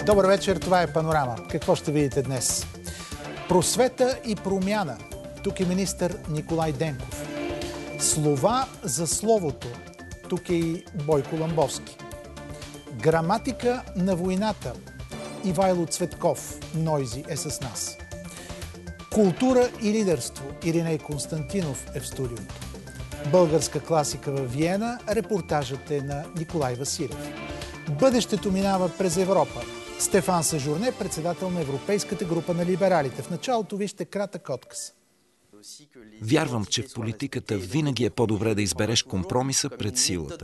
Добър вечер, това е Панорама. Какво ще видите днес? Просвета и промяна. Тук е министър Николай Денков. Слова за словото. Тук е и Бойко Ламбовски. Граматика на войната. Ивайло Цветков, Нойзи, е с нас. Култура и лидерство. Ириней Константинов е в студиото. Българска класика във Виена. Репортажът е на Николай Василев. Бъдещето минава през Европа. Стефан Сежурне, председател на Европейската група на либералите. В началото вижте кратък отказ. Вярвам, че в политиката винаги е по-добре да избереш компромиса пред силата.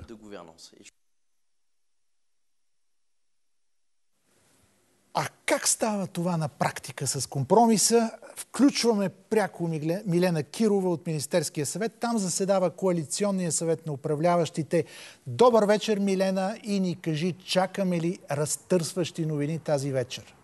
А как става това на практика с компромиса? Включваме пряко Милена Кирова от Министерския съвет. Там заседава коалиционния съвет на управляващите. Добър вечер, Милена, и ни кажи, чакаме ли разтърсващи новини тази вечер?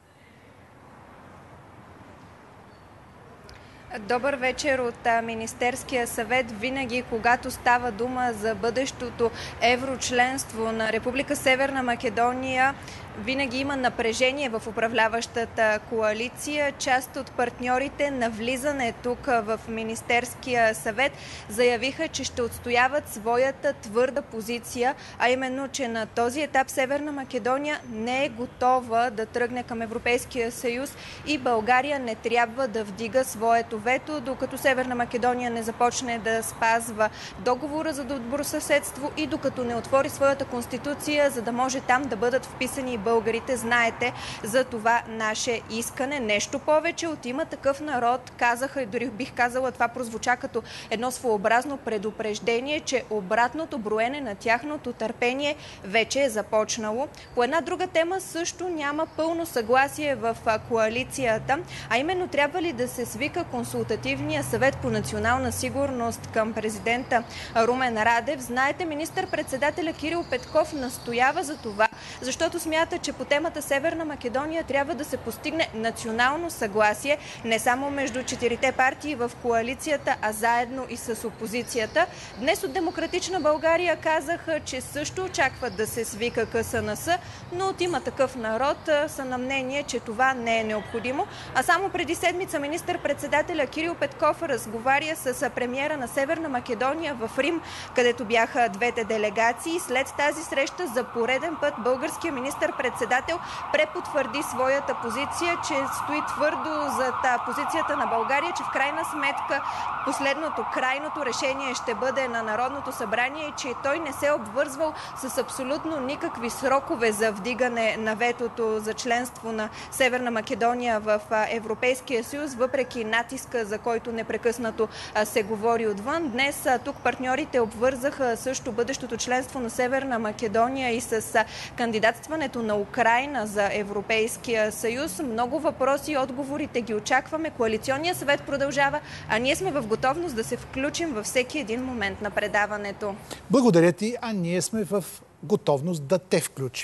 Добър вечер от Министерския съвет. Винаги, когато става дума за бъдещото еврочленство на Република Северна Македония, винаги има напрежение в управляващата коалиция. Част от партньорите на влизане тук в Министерския съвет заявиха, че ще отстояват своята твърда позиция, а именно, че на този етап Северна Македония не е готова да тръгне към Европейския съюз и България не трябва да вдига своето вето, докато Северна Македония не започне да спазва договора за добросъседство и докато не отвори своята конституция, за да може там да бъдат вписани българите. Знаете за това наше искане. Нещо повече, от Има такъв народ казаха, и дори бих казала, това прозвуча като едно своеобразно предупреждение, че обратното броене на тяхното търпение вече е започнало. По една друга тема също няма пълно съгласие в коалицията, а именно трябва ли да се свика Консултативния съвет по национална сигурност към президента Румен Радев. Знаете, министър-председателя Кирил Петков настоява за това, защото смята, че по темата Северна Македония трябва да се постигне национално съгласие не само между четирите партии в коалицията, а заедно и с опозицията. Днес от Демократична България казаха, че също очакват да се свика КСНС, но от Има такъв народ са на мнение, че това не е необходимо. А само преди седмица министър-председателя Кирил Петков разговаря с премиера на Северна Македония в Рим, където бяха двете делегации. След тази среща за пореден път българският министър-председател препотвърди своята позиция, че стои твърдо зад позицията на България, че в крайна сметка последното, крайното решение ще бъде на Народното събрание и че той не се е обвързвал с абсолютно никакви срокове за вдигане на ветото за членство на Северна Македония в Европейския съюз, въпреки натиска, за който непрекъснато се говори отвън. Днес тук партньорите обвързаха също бъдещото членство на Северна Македония и с кандидатстването на Украйна за Европейския съюз. Много въпроси и отговорите ги очакваме. Коалиционният съвет продължава, а ние сме в готовност да се включим във всеки един момент на предаването. Благодаря ти, а ние сме в готовност да те включим.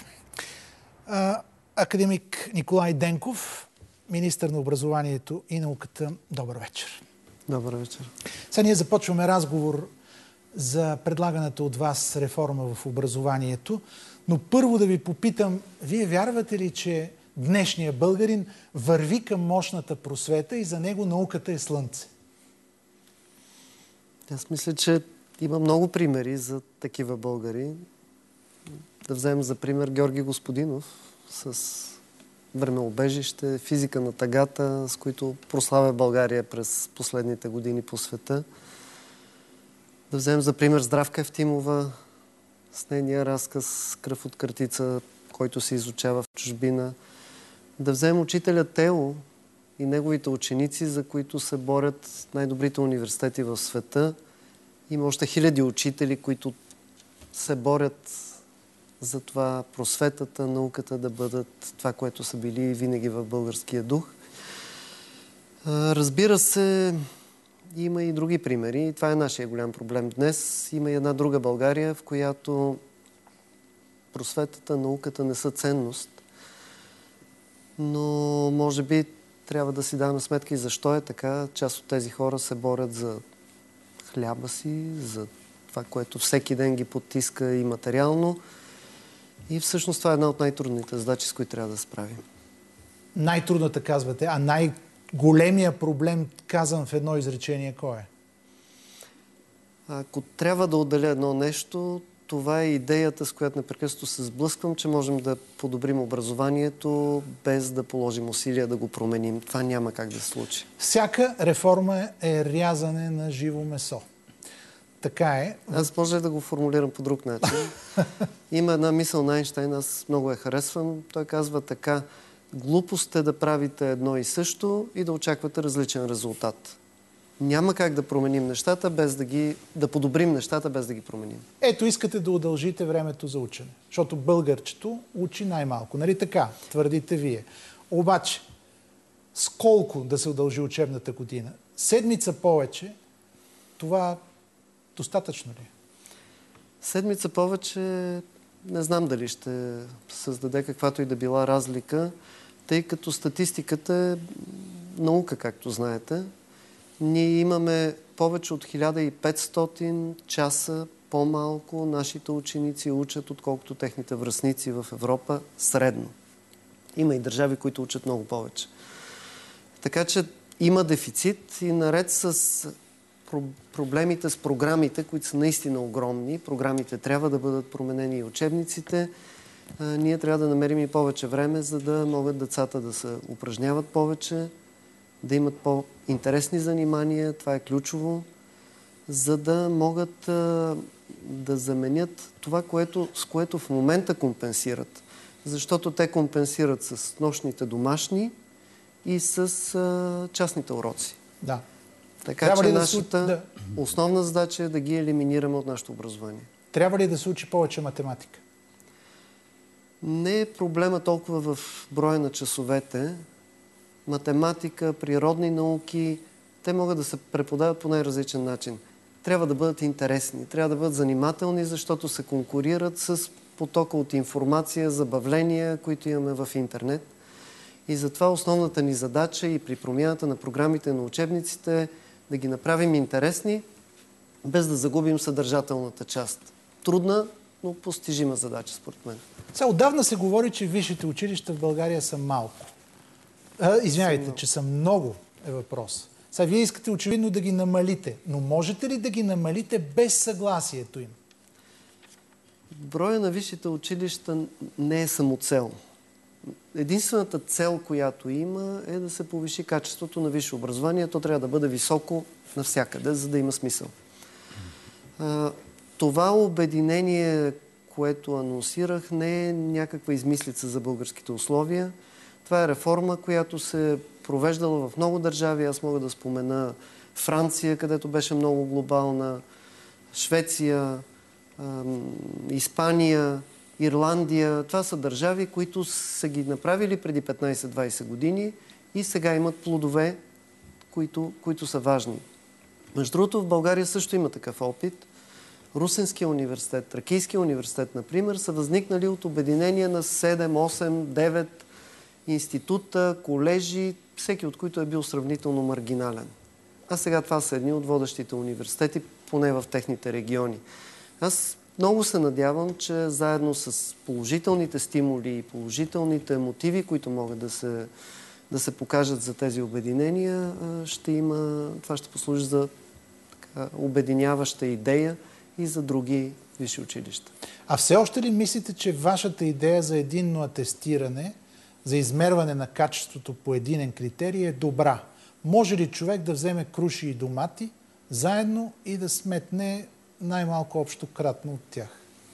Академик Николай Денков, министър на образованието и науката. Добър вечер. Добър вечер. Сега ние започваме разговор за предлаганата от вас реформа в образованието, но първо да ви попитам, вие вярвате ли, че днешният българин върви към мощната просвета и за него науката е слънце? Аз мисля, че има много примери за такива българи. Да вземем за пример Георги Господинов с времеобежище, физика на тъгата, с които прославя България през последните години по света. Да вземем за пример Здравка Евтимова с нейния разказ "Кръв от къртица", който се изучава в чужбина. Да вземем учителя Тео и неговите ученици, за които се борят най-добрите университети в света. Има още хиляди учители, които се борят за това просветата, науката да бъдат това, което са били винаги в българския дух. Разбира се, има и други примери. Това е нашия голям проблем днес. Има и една друга България, в която просветата, науката не са ценност. Но може би трябва да си даваме сметка и защо е така. Част от тези хора се борят за хляба си, за това, което всеки ден ги потиска и материално. И всъщност това е една от най-трудните задачи, с които трябва да се справим. Най-трудната казвате, а най-големия проблем, казан в едно изречение, кой е? Ако трябва да отделя едно нещо, това е идеята, с която непрекъснато се сблъсквам, че можем да подобрим образованието, без да положим усилия да го променим. Това няма как да се случи. Всяка реформа е рязане на живо месо. Така е. Аз може да го формулирам по друг начин. Има една мисъл на Айнщайн, аз много я харесвам. Той казва така: глупост е да правите едно и също и да очаквате различен резултат. Няма как да променим нещата, да подобрим нещата, без да ги променим. Ето, искате да удължите времето за учене, защото българчето учи най-малко. Нали така, твърдите вие. Обаче, с колко да се удължи учебната година? Седмица повече, това достатъчно ли? Седмица повече не знам дали ще създаде каквато и да била разлика, тъй като статистиката е наука, както знаете. Ние имаме повече от 1500 часа по-малко нашите ученици учат, отколкото техните връстници в Европа средно. Има и държави, които учат много повече. Така че има дефицит и наред с проблемите с програмите, които са наистина огромни, програмите трябва да бъдат променени и учебниците, ние трябва да намерим и повече време, за да могат децата да се упражняват повече, да имат по-интересни занимания, това е ключово, за да могат да заменят това, с което в момента компенсират. Защото те компенсират с нощните домашни и с частните уроци. Да. Така че нашата основна задача е да ги елиминираме от нашето образование. Трябва ли да се учи повече математика? Не е проблема толкова в броя на часовете. Математика, природни науки, те могат да се преподават по най-различен начин. Трябва да бъдат интересни, трябва да бъдат занимателни, защото се конкурират с потока от информация, забавления, които имаме в интернет. И затова основната ни задача и при промяната на програмите на учебниците е да ги направим интересни, без да загубим съдържателната част. Трудна, но постижима задача, според мен. Сега, отдавна се говори, че висшите училища в България са малко. Извинявайте, че са много е въпрос. Сега, вие искате очевидно да ги намалите, но можете ли да ги намалите без съгласието им? Броя на висшите училища не е самоцел. Единствената цел, която има, е да се повиши качеството на висше образование. То трябва да бъде високо навсякъде, за да има смисъл. Това обединение, което анонсирах, не е някаква измислица за българските условия. Това е реформа, която се е провеждала в много държави. Аз мога да спомена Франция, където беше много глобална, Швеция, Испания, Ирландия. Това са държави, които са ги направили преди 15-20 години и сега имат плодове, които са важни. Между другото, в България също има такъв опит. Русенския университет, Тракийския университет, например, са възникнали от обединение на 7, 8, 9 института, колежи, всеки от които е бил сравнително маргинален. А сега това са едни от водещите университети, поне в техните региони. Аз много се надявам, че заедно с положителните стимули и положителните мотиви, които могат да се покажат за тези обединения, това ще послужи за обединяваща идея и за други висши училища. А все още ли мислите, че вашата идея за единно атестиране, за измерване на качеството по единен критерий е добра? Може ли човек да вземе круши и домати заедно и да сметне най-малко общо кратно от тях?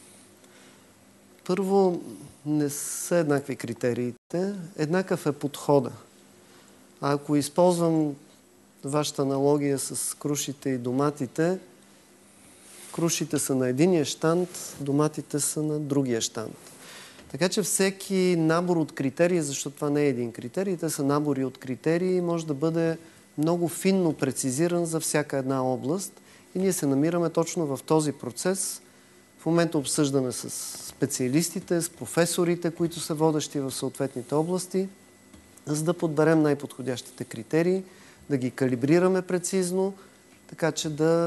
Първо, не са еднакви критериите. Еднакъв е подхода. А ако използвам вашата аналогия с крушите и доматите, крушите са на единия щанд, доматите са на другия щанд. Така че всеки набор от критерии, защото това не е един критерий, те са набори от критерии, може да бъде много финно прецизиран за всяка една област. И ние се намираме точно в този процес. В момента обсъждаме с специалистите, с професорите, които са водещи в съответните области, за да подберем най-подходящите критерии, да ги калибрираме прецизно, така че да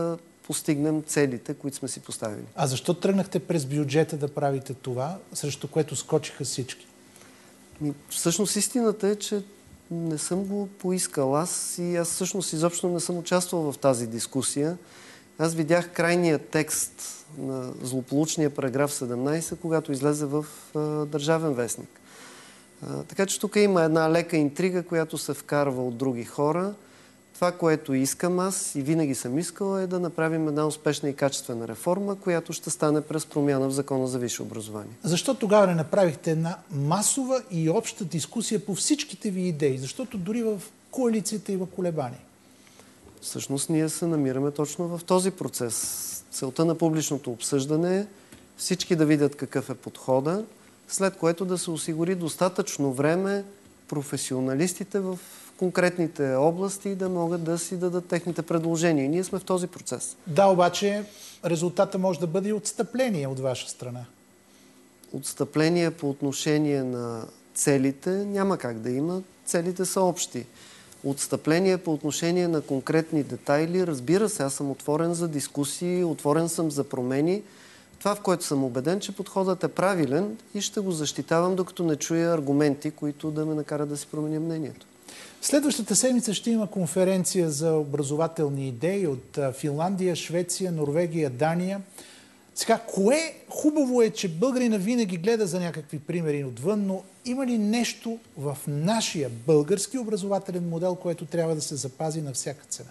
постигнем целите, които сме си поставили. А защо тръгнахте през бюджета да правите това, срещу което скочиха всички? Всъщност истината е, че не съм го поискал аз и аз всъщност изобщо не съм участвал в тази дискусия. Аз видях крайния текст на злополучния параграф 17, когато излезе в Държавен вестник. Така че тук има една лека интрига, която се вкарва от други хора. Това, което искам аз и винаги съм искала, е да направим една успешна и качествена реформа, която ще стане през промяна в Закона за висше образование. Защо тогава не направихте една масова и обща дискусия по всичките ви идеи? Защото дори в коалицията има колебания. Всъщност ние се намираме точно в този процес. Целта на публичното обсъждане е всички да видят какъв е подхода, след което да се осигури достатъчно време професионалистите в конкретните области да могат да си дадат техните предложения. И ние сме в този процес. Да, обаче резултата може да бъде и отстъпление от ваша страна. Отстъпление по отношение на целите няма как да има. Целите са общи. Отстъпление по отношение на конкретни детайли, разбира се, аз съм отворен за дискусии, отворен съм за промени. Това, в което съм убеден, че подходът е правилен и ще го защитавам, докато не чуя аргументи, които да ме накарат да си променя мнението. Следващата седмица ще има конференция за образователни идеи от Финландия, Швеция, Норвегия, Дания. Сега, кое хубаво е, че българина винаги гледа за някакви примери отвън, но има ли нещо в нашия български образователен модел, което трябва да се запази на всяка цена?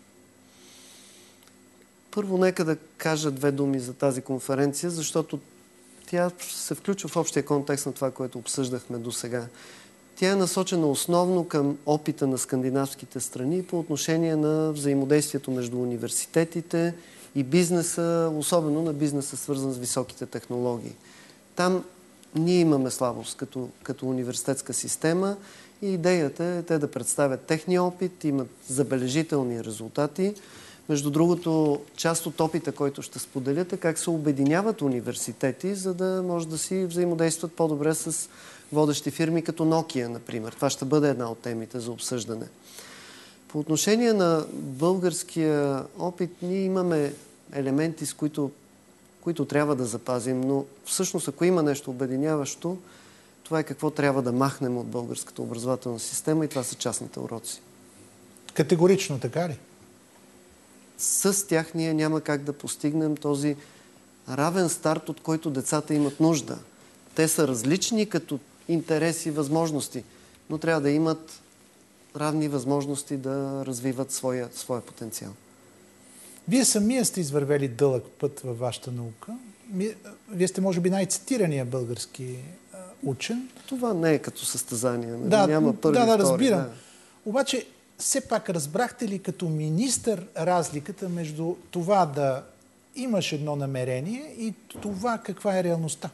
Първо, нека да кажа две думи за тази конференция, защото тя се включва в общия контекст на това, което обсъждахме до сега. Тя е насочена основно към опита на скандинавските страни по отношение на взаимодействието между университетите и бизнеса, особено на бизнеса, свързан с високите технологии. Там ние имаме слабост като университетска система и идеята е те да представят техния опит, имат забележителни резултати. Между другото, част от опита, който ще споделят, е как се обединяват университети, за да може да си взаимодействат по-добре с водещи фирми като Nokia, например. Това ще бъде една от темите за обсъждане. По отношение на българския опит, ние имаме елементи, с които трябва да запазим, но всъщност, ако има нещо обединяващо, това е какво трябва да махнем от българската образователна система и това са частните уроци. Категорично така ли? С тях ние няма как да постигнем този равен старт, от който децата имат нужда. Те са различни като интереси и възможности, но трябва да имат равни възможности да развиват своя потенциал. Вие самия сте извървели дълъг път във вашата наука. Вие сте, може би, най-цитирания български учен. Това не е като състезание. Да, няма първи, да, втори. разбирам. Да. Обаче, все пак разбрахте ли като министър разликата между това да имаш едно намерение и това каква е реалността?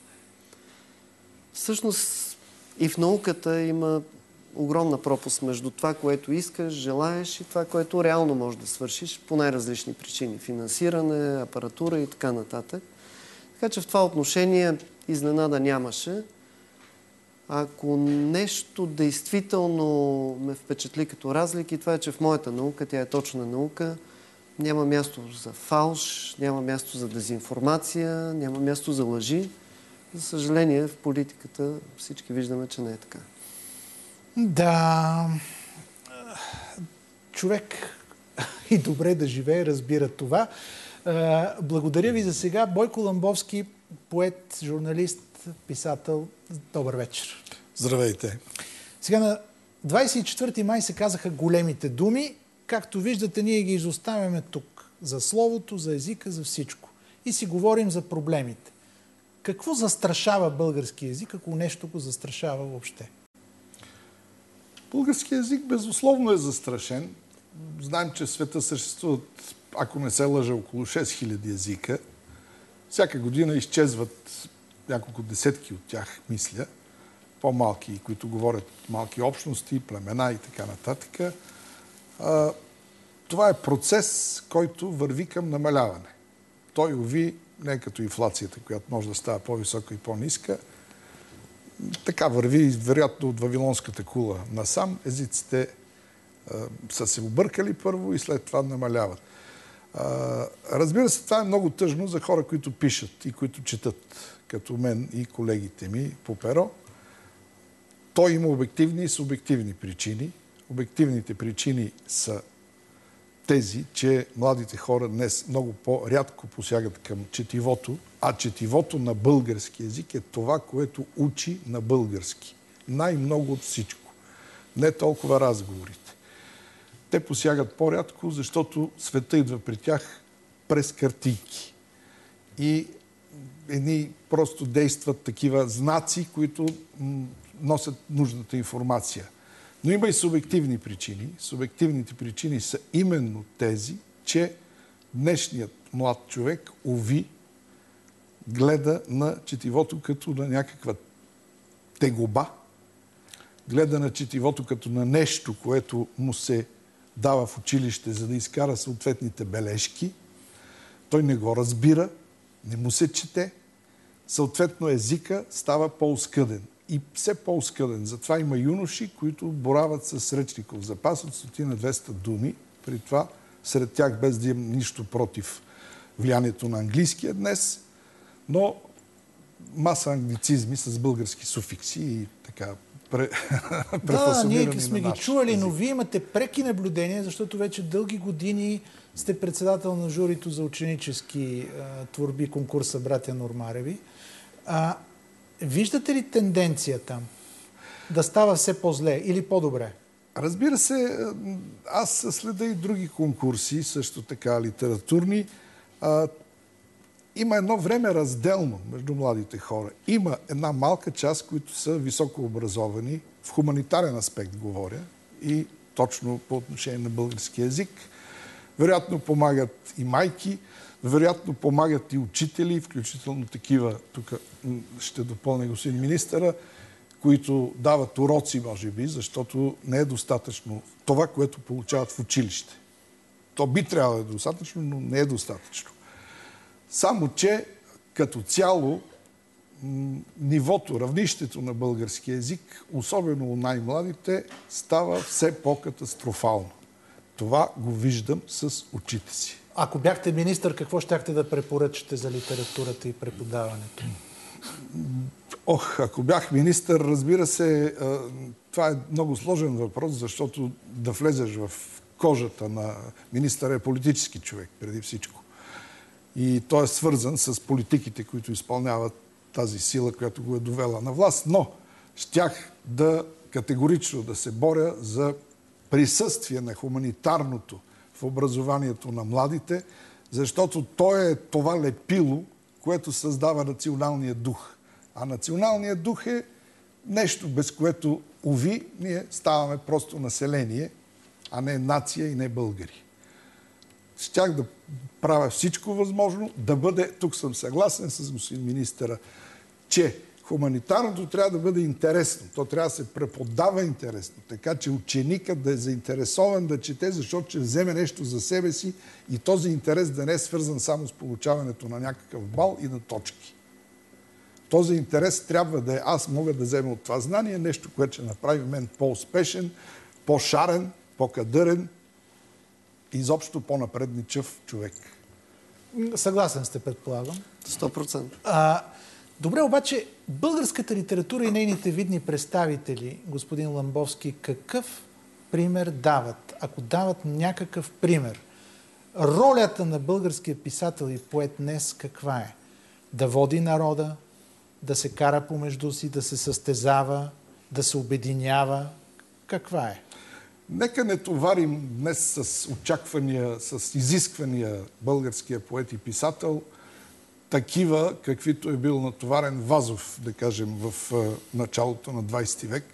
Всъщност и в науката има огромна пропаст между това, което искаш, желаеш и това, което реално можеш да свършиш по най-различни причини. Финансиране, апаратура и така нататък. Така че в това отношение изненада нямаше. Ако нещо действително ме впечатли като разлики, това е, че в моята наука, тя е точна наука, няма място за фалш, няма място за дезинформация, няма място за лъжи. За съжаление, в политиката всички виждаме, че не е така. Да, човек и добре да живее, разбира това. Благодаря ви за сега. Бойко Ламбовски, поет, журналист, писател. Добър вечер. Здравейте. Сега на 24 май се казаха големите думи. Както виждате, ние ги изоставяме тук. За словото, за езика, за всичко. И си говорим за проблемите. Какво застрашава български език, ако нещо го застрашава въобще? Български език безусловно е застрашен. Знаем, че в света съществуват, ако не се лъжа, около 6000 езика. Всяка година изчезват няколко десетки от тях, мисля, по-малки, които говорят малки общности, племена и така нататък. Това е процес, който върви към намаляване. Той, уви, не като инфлацията, която може да става по-висока и по-ниска. Така върви, вероятно, от Вавилонската кула насам. Езиците са се объркали първо и след това намаляват. Разбира се, това е много тъжно за хора, които пишат и които четат, като мен и колегите ми по перо. Той има обективни и субективни причини. Обективните причини са тези, че младите хора днес много по-рядко посягат към четивото, а четивото на български език е това, което учи на български. Най-много от всичко. Не толкова разговорите. Те посягат по-рядко, защото света идва при тях през картинки. И едни просто действат такива знаци, които носят нужната информация. Но има и субективни причини. Субективните причини са именно тези, че днешният млад човек, уви, гледа на четивото като на някаква тегоба, гледа на четивото като на нещо, което му се дава в училище, за да изкара съответните бележки. Той не го разбира, не му се чете. Съответно езика става по-оскъден. И все по-оскъден. Затова има юноши, които борават с речников запас от 100 на 200 думи. При това сред тях, без да имам нищо против влиянието на английския днес, но маса англицизми с български суфикси и така Да, ние сме ги чували, но вие имате преки наблюдения, защото вече дълги години сте председател на журито за ученически творби конкурса Братя Нормареви. Виждате ли тенденцията да става все по-зле или по-добре? Разбира се, аз следа и други конкурси, също така литературни. Има едно време разделно между младите хора. Има една малка част, които са високо образовани, в хуманитарен аспект говоря, и точно по отношение на български език. Вероятно помагат и майки, вероятно помагат и учители, включително такива, тук ще допълня господин министъра, които дават уроци, може би, защото не е достатъчно това, което получават в училище. То би трябвало да е достатъчно, но не е достатъчно. Само че като цяло нивото, равнището на български език, особено у най-младите, става все по-катастрофално. Това го виждам с очите си. Ако бяхте министър, какво щяхте да препоръчате за литературата и преподаването? Ако бях министър, разбира се, това е много сложен въпрос, защото да влезеш в кожата на министъра е политически човек, преди всичко. И той е свързан с политиките, които изпълняват тази сила, която го е довела на власт. Но щях да категорично да се боря за присъствие на хуманитарното в образованието на младите, защото то е това лепило, което създава националния дух. А националният дух е нещо, без което, уви, ние ставаме просто население, а не нация и не българи. Щях да правя всичко възможно да бъде, тук съм съгласен с господин министъра, че хуманитарното трябва да бъде интересно. То трябва да се преподава интересно, така че ученикът да е заинтересован да чете, защото ще вземе нещо за себе си и този интерес да не е свързан само с получаването на някакъв бал и на точки. Този интерес трябва да е, аз мога да взема от това знание нещо, което ще направи мен по-успешен, по-шарен, по-кадърен, изобщо по-напредничав човек. Съгласен сте, предполагам. 100%. Добре, обаче българската литература и нейните видни представители, господин Ламбовски, какъв пример дават? Ако дават някакъв пример, ролята на българския писател и поет днес каква е? Да води народа, да се кара помежду си, да се състезава, да се обединява? Каква е? Нека не товарим днес с очаквания, с изисквания българския поет и писател, такива, каквито е бил натоварен Вазов, да кажем, в началото на 20 век,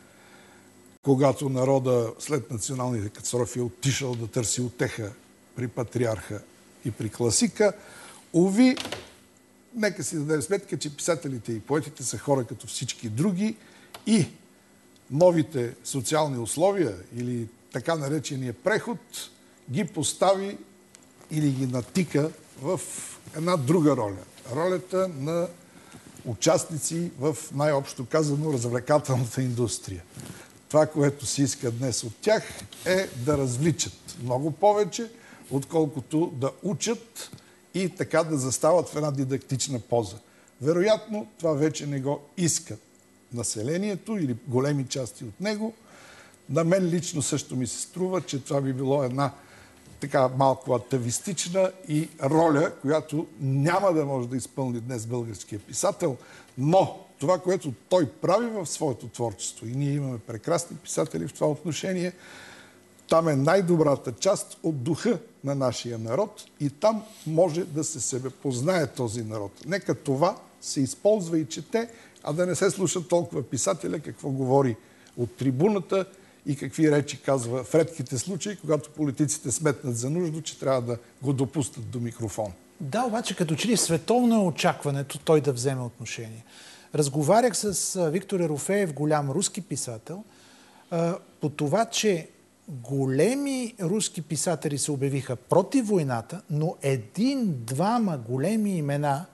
когато народа след националните катастрофи е отишъл да търси утеха при патриарха и при класика. Уви, нека си дадем сметка, че писателите и поетите са хора като всички други и новите социални условия или така наречения преход ги постави или ги натика в една друга роля. Ролята на участници в, най-общо казано, развлекателната индустрия. Това, което се иска днес от тях, е да развличат много повече, отколкото да учат и така да застават в една дидактична поза. Вероятно, това вече не го иска населението или големи части от него. На мен лично също ми се струва, че това би било една така малко атавистична и роля, която няма да може да изпълни днес българския писател, но това, което той прави в своето творчество, и ние имаме прекрасни писатели в това отношение, там е най-добрата част от духа на нашия народ и там може да се себепознае този народ. Нека това се използва и чете, а да не се слуша толкова писателя какво говори от трибуната и какви речи казва в редките случаи, когато политиците сметнат за нужда, че трябва да го допуснат до микрофон. Да, обаче като че ли световно е очакването той да вземе отношение. Разговарях с Виктор Ерофеев, голям руски писател, по това, че големи руски писатели се обявиха против войната, но един-двама големи имена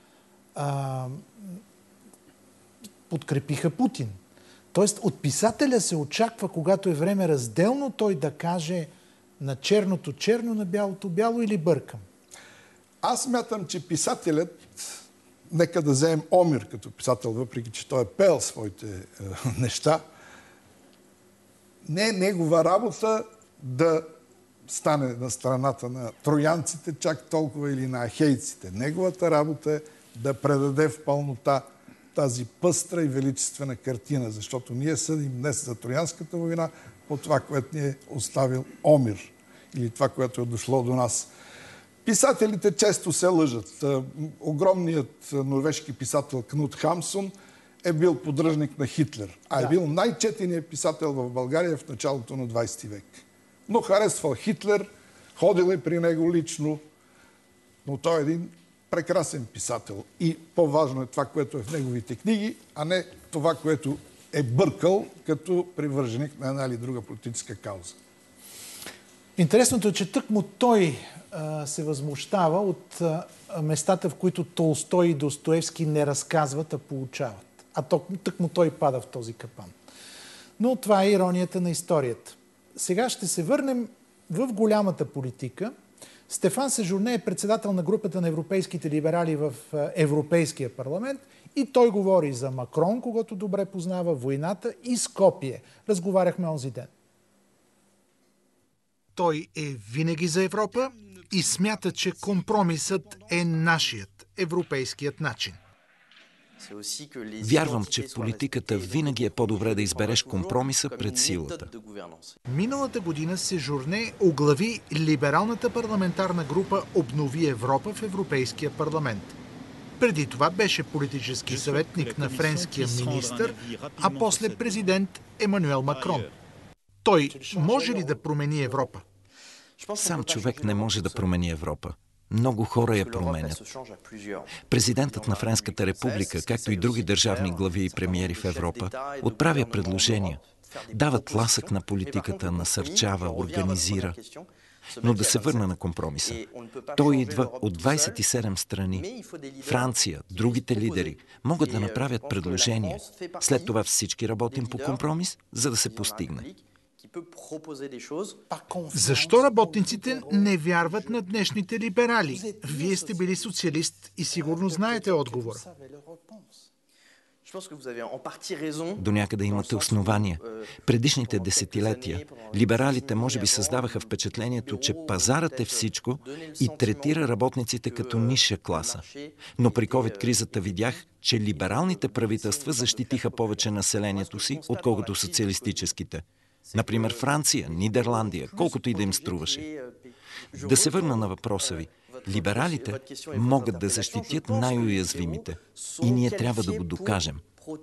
подкрепиха Путин. Тоест от писателя се очаква, когато е време разделно, той да каже на черното черно, на бялото бяло, или бъркам? Аз смятам, че писателят, нека да вземем Омир като писател, въпреки че той е пел своите неща, не е негова работа да стане на страната на троянците чак толкова или на ахейците. Неговата работа е да предаде в пълнота тази пъстра и величествена картина, защото ние съдим днес за Троянската война по това, което ни е оставил Омир или това, което е дошло до нас. Писателите често се лъжат. Огромният норвежки писател Кнут Хамсун е бил поддръжник на Хитлер, а е бил най-четеният писател в България в началото на 20 век. Но харесвал Хитлер, ходил е при него лично, но той е един прекрасен писател. И по-важно е това, което е в неговите книги, а не това, което е бъркал като привърженик на една или друга политическа кауза. Интересното е, че тъкмо той се възмущава от местата, в които Толстой и Достоевски не разказват, а получават. А тъкмо той пада в този капан. Но това е иронията на историята. Сега ще се върнем в голямата политика. Стефан Сежурне е председател на групата на европейските либерали в Европейския парламент и той говори за Макрон, когато добре познава, войната и Скопие. Разговаряхме онзи ден. Той е винаги за Европа и смята, че компромисът е нашият, европейският начин. Вярвам, че в политиката винаги е по-добре да избереш компромиса пред силата. Миналата година Сежурне оглави либералната парламентарна група Обнови Европа в Европейския парламент. Преди това беше политически съветник на френския министър, а после президент Емануел Макрон. Той може ли да промени Европа? Сам човек не може да промени Европа. Много хора я променят. Президентът на Френската република, както и други държавни глави и премиери в Европа, отправя предложения, дава тласък на политиката, насърчава, организира. Но да се върна на компромиса. Той идва от 27 страни. Франция, другите лидери могат да направят предложения. След това всички работим по компромис, за да се постигне. Защо работниците не вярват на днешните либерали? Вие сте били социалист и сигурно знаете отговора. До някъде имате основания. Предишните десетилетия либералите може би създаваха впечатлението, че пазарът е всичко и третира работниците като нисша класа. Но при COVID-кризата видях, че либералните правителства защитиха повече населението си, отколкото социалистическите. Например, Франция, Нидерландия, колкото и да им струваше. Да се върна на въпроса ви. Либералите могат да защитят най-уязвимите и ние трябва да го докажем.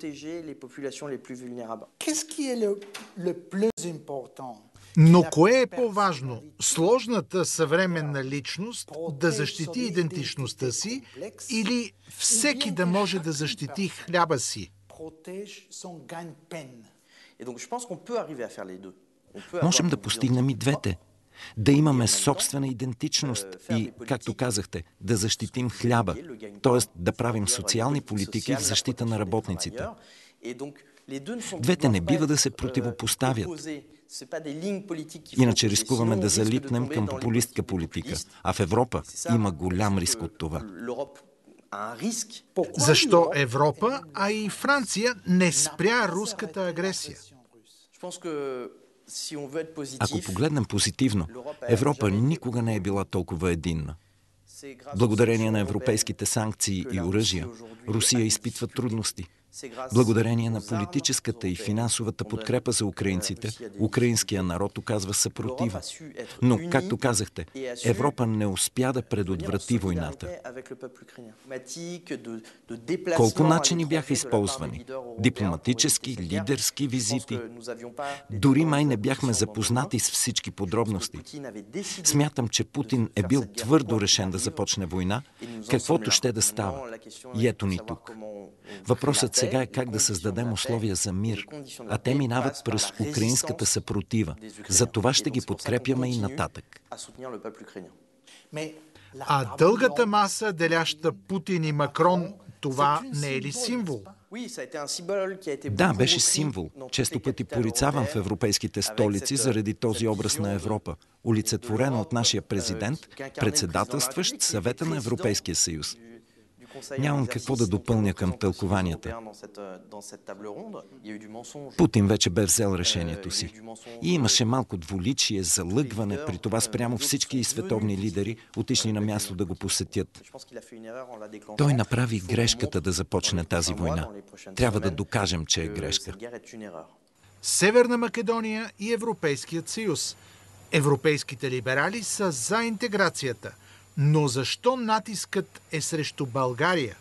Но кое е по-важно? Сложната съвременна личност да защити идентичността си или всеки да може да защити хляба си? Можем да постигнем и двете. Да имаме собствена идентичност и, както казахте, да защитим хляба, т.е. да правим социални политики в защита на работниците. Двете не бива да се противопоставят. Иначе рискуваме да залитнем към популистка политика. А в Европа има голям риск от това. Защо Европа, а и Франция не спря руската агресия? Ако погледнем позитивно, Европа никога не е била толкова единна. Благодарение на европейските санкции и оръжия, Русия изпитва трудности. Благодарение на политическата и финансовата подкрепа за украинците, украинския народ оказва съпротива. Но, както казахте, Европа не успя да предотврати войната. Колко начини бяха използвани? Дипломатически, лидерски визити. Дори май не бяхме запознати с всички подробности. Смятам, че Путин е бил твърдо решен да започне война, каквото ще да става. И ето ни тук. Въпросът сега е как да създадем условия за мир, а те минават през украинската съпротива. За това ще ги подкрепяме и нататък. А дългата маса, деляща Путин и Макрон, това не е ли символ? Да, беше символ. Често пъти порицавам в европейските столици заради този образ на Европа, олицетворена от нашия президент, председателстващ Съвета на Европейския съюз. Нямам какво да допълня към тълкованията. Путин вече бе взел решението си. И имаше малко двуличие, залъгване, при това спрямо всички световни лидери, отишли на място да го посетят. Той направи грешката да започне тази война. Трябва да докажем, че е грешка. Северна Македония и Европейският съюз. Европейските либерали са за интеграцията. Но защо натискът е срещу България?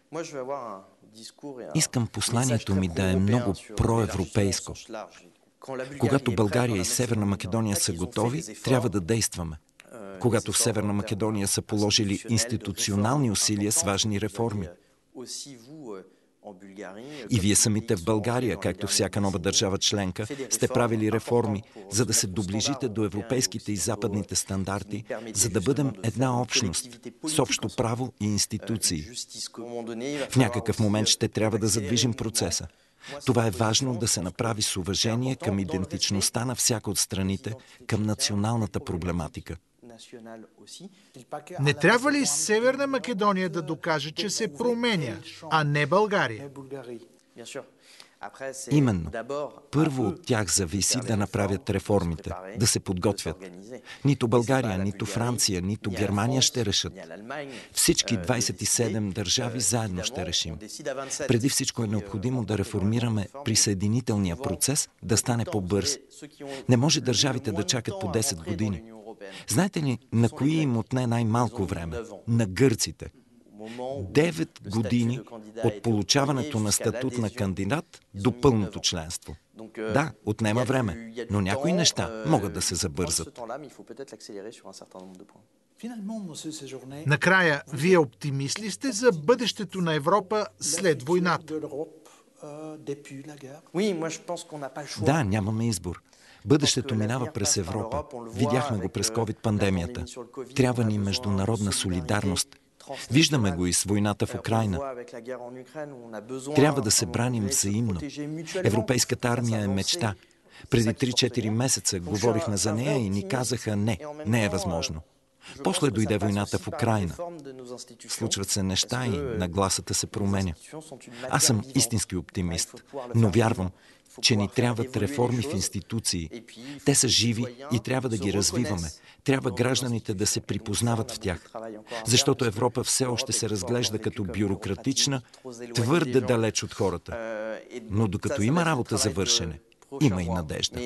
Искам посланието ми да е много проевропейско. Когато България и Северна Македония са готови, трябва да действаме. Когато в Северна Македония са положили институционални усилия с важни реформи. И вие самите в България, както всяка нова държава членка, сте правили реформи, за да се доближите до европейските и западните стандарти, за да бъдем една общност с общо право и институции. В някакъв момент ще трябва да задвижим процеса. Това е важно да се направи с уважение към идентичността на всяка от страните, към националната проблематика. Не трябва ли Северна Македония да докаже, че се променя, а не България? Именно. Първо от тях зависи да направят реформите, да се подготвят. Нито България, нито Франция, нито Германия ще решат. Всички 27 държави заедно ще решим. Преди всичко е необходимо да реформираме присъединителния процес, да стане по-бърз. Не може държавите да чакат по 10 години. Знаете ли, на кои им отне най-малко време? На гърците. 9 години от получаването на статут на кандидат до пълното членство. Да, отнема време, но някои неща могат да се забързат. Накрая, вие оптимист ли сте за бъдещето на Европа след войната? Да, нямаме избор. Бъдещето минава през Европа. Видяхме го през COVID-пандемията. Трябва ни международна солидарност. Виждаме го и с войната в Украйна. Трябва да се браним взаимно. Европейската армия е мечта. Преди 3-4 месеца говорихме за нея и ни казаха не е възможно. После дойде войната в Украйна. Случват се неща и нагласата се променя. Аз съм истински оптимист, но вярвам, че ни трябват реформи в институции. Те са живи и трябва да ги развиваме. Трябва гражданите да се припознават в тях. Защото Европа все още се разглежда като бюрократична, твърде далеч от хората. Но докато има работа за вършене, има и надежда.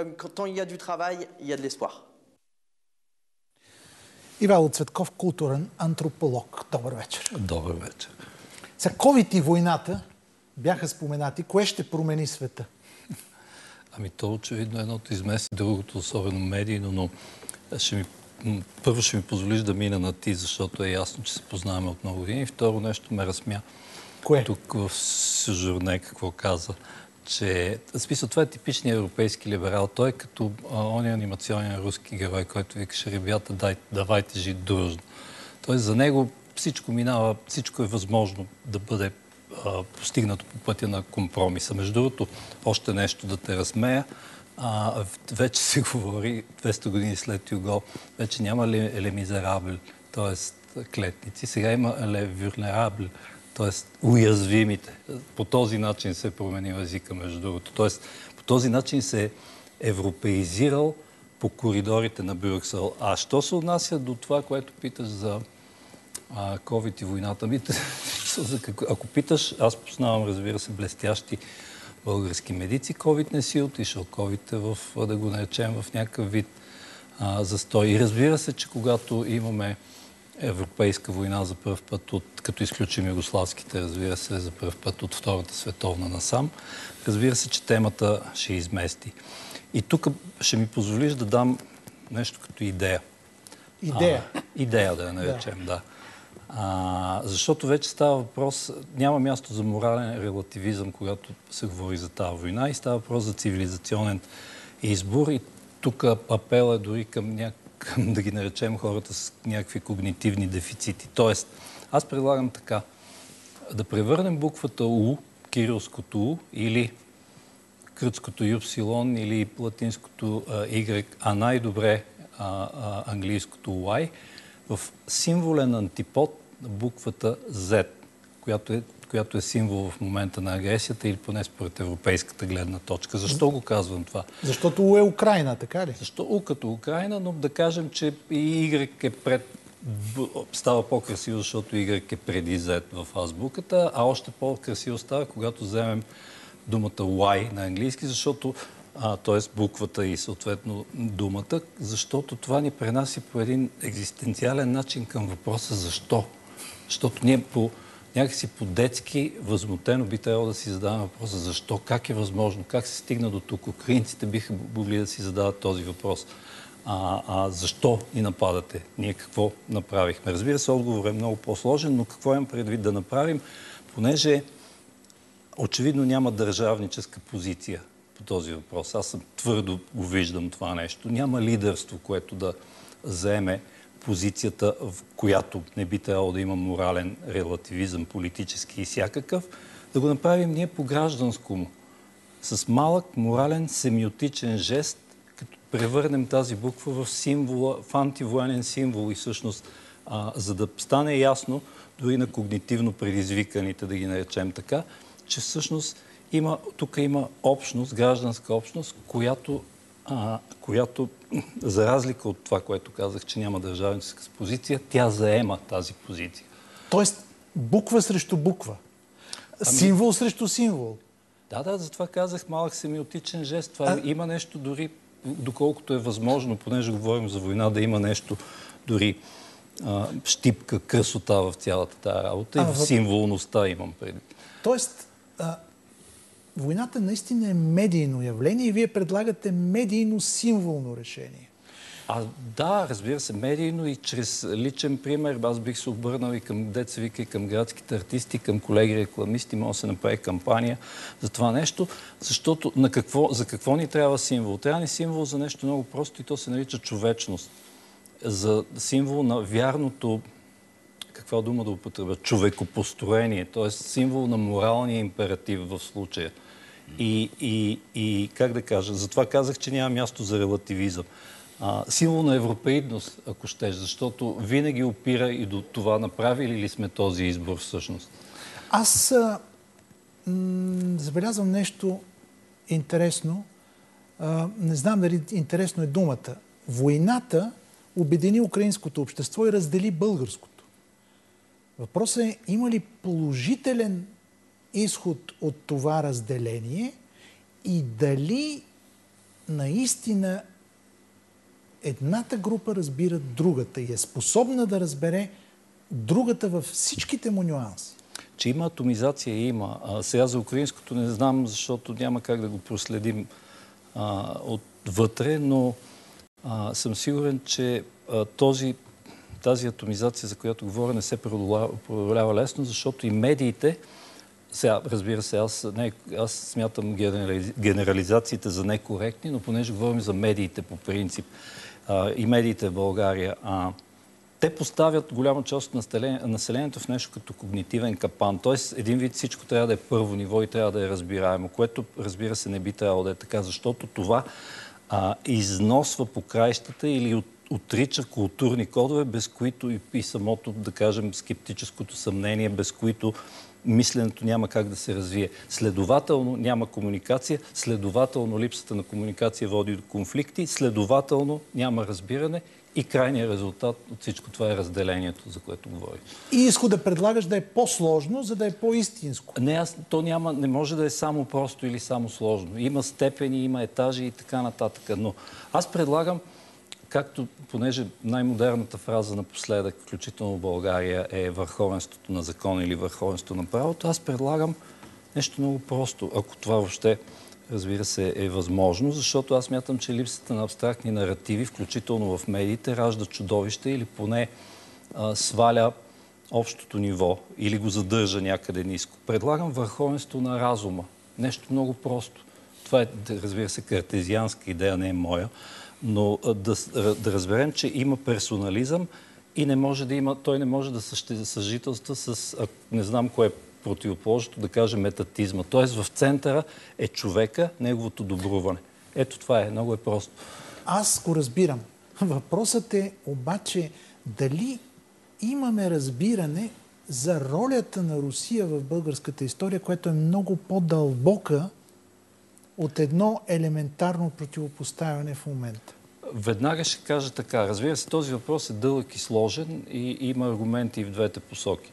Ивайло Цветков, културен антрополог. Добър вечер. Добър вечер. За COVID и войната бяха споменати. Кое ще промени света? Ами то очевидно едното измести другото, особено медийно, но първо ще ми позволиш да мина на ти, защото е ясно, че се познаваме от много години. Второ нещо ме разсмя. Кое? Тук в Сюжурне какво каза, че смисъл, това е типичният европейски либерал. Той е като ония анимационен руски герой, който викаше: ребята, давайте жить дружно. Тоест за него всичко минава, всичко е възможно да бъде постигнато по пътя на компромиса. Между другото, още нещо да те разсмея. Вече се говори, 200 години след Юго, вече няма ле мизерабл, т.е. клетници. Сега има ле вюлнерабл, т.е. уязвимите. По този начин се е променил езика, между другото. Т.е. по този начин се е европеизирал по коридорите на Брюксел. А що се отнася до това, което питаш за COVID и войната? Ако питаш, аз познавам, разбира се, блестящи български медици. COVID не си отишъл. COVID е да го наречем, в някакъв вид застой. И разбира се, че когато имаме европейска война за първ път, като изключим югославските, разбира се, за първ път от Втората световна насам, разбира се, че темата ще измести. И тук ще ми позволиш да дам нещо като идея. Идея да я наречем, да. Защото вече става въпрос, няма място за морален релативизъм, когато се говори за тази война, и става въпрос за цивилизационен избор. И тук апел е дори към да ги наречем хората с някакви когнитивни дефицити. Тоест, аз предлагам така, да превърнем буквата У, кирилското У, или кръцкото Юпсилон, или латинското Y, а най-добре английското Y, в символен антипод на буквата Z, която е символ в момента на агресията, или поне според европейската гледна точка. Защо го казвам това? Защото У е Украйна, така ли? Защо У като Украйна, но да кажем, че и Y е става по-красиво, защото Y е преди Z в азбуката, а още по-красиво става, когато вземем думата Y на английски, защото т.е. буквата и съответно думата, защото това ни пренася по един екзистенциален начин към въпроса защо. Защото ние някакси по-детски възмутено би трябвало да си задаваме въпроса защо, как е възможно, как се стигна до тук. Украинците биха могли да си задават този въпрос. Защо ни нападате? Ние какво направихме? Разбира се, отговор е много по-сложен, но какво имам предвид да направим? Понеже очевидно няма държавническа позиция по този въпрос. Аз твърдо го виждам това нещо. Няма лидерство, което да заеме позицията, в която не би трябвало да има морален релативизъм, политически и всякакъв. Да го направим ние по гражданскому. С малък морален семиотичен жест, като превърнем тази буква в символа, в антивоенен символ и всъщност, за да стане ясно, дори на когнитивно предизвиканите, да ги наречем така, че всъщност тук има общност, гражданска общност, която, за разлика от това, което казах, че няма държавническа позиция, тя заема тази позиция. Тоест, буква срещу буква. Символ срещу символ. Да, затова казах малък семиотичен жест. Това има нещо дори, доколкото е възможно, понеже говорим за война, да има нещо дори щипка, красота в цялата тази работа и в символността имам преди. Тоест, войната наистина е медийно явление и вие предлагате медийно-символно решение. Да, разбира се, медийно и чрез личен пример. Аз бих се обърнал и към деца вика, и към градските артисти, към колеги рекламисти. Може да се направи кампания за това нещо, защото за какво ни трябва символ? Трябва ни символ за нещо много просто и то се нарича човечност. За символ на вярното, каква дума да употребя, човекопостроение, т.е. символ на моралния императив в случая. И как да кажа, затова казах, че няма място за релативизъм. Символ на европеидност, ако щеш, защото винаги опира и до това, направили ли сме този избор всъщност. Аз забелязвам нещо интересно. Не знам дали интересно е думата. Войната обедини украинското общество и раздели българското. Въпросът е, има ли положителен изход от това разделение и дали наистина едната група разбира другата и е способна да разбере другата във всичките му нюанси? Че има атомизация, има. Сега за украинското не знам, защото няма как да го проследим отвътре, но съм сигурен, че тази атомизация, за която говоря, не се преодолява лесно, защото и медиите, сега, разбира се, аз смятам генерализациите за некоректни, но понеже говорим за медиите по принцип и медиите в България, те поставят голяма част от населението в нещо като когнитивен капан. Тоест, един вид всичко трябва да е първо ниво и трябва да е разбираемо, което, разбира се, не би трябвало да е така, защото това износва по краищата или отрича културни кодове, без които и самото, да кажем, скептическото съмнение, без които мисленето няма как да се развие. Следователно няма комуникация, следователно липсата на комуникация води до конфликти, следователно няма разбиране и крайният резултат от всичко това е разделението, за което говорих. И изхода предлагаш да е по-сложно, за да е по-истинско. Не може да е само просто или само сложно. Има степени, има етажи и така нататък. Но аз предлагам, както, понеже най-модерната фраза напоследък, включително в България, е върховенството на закона или върховенството на правото, аз предлагам нещо много просто, ако това въобще, разбира се, е възможно, защото аз мятам, че липсата на абстрактни наративи, включително в медиите, ражда чудовище или поне сваля общото ниво или го задържа някъде ниско. Предлагам върховенство на разума. Нещо много просто. Това е, разбира се, картезианска идея, не е моя. Но да разберем, че има персонализъм и той не може да съжителства с, не знам кое е противоположното, да кажем метатизма. Тоест в центъра е човека, неговото добруване. Ето това е, много е просто. Аз го разбирам. Въпросът е обаче дали имаме разбиране за ролята на Русия в българската история, която е много по-дълбока от едно елементарно противопоставяне в момента. Веднага ще кажа така. Разбира се, този въпрос е дълъг и сложен и има аргументи в двете посоки.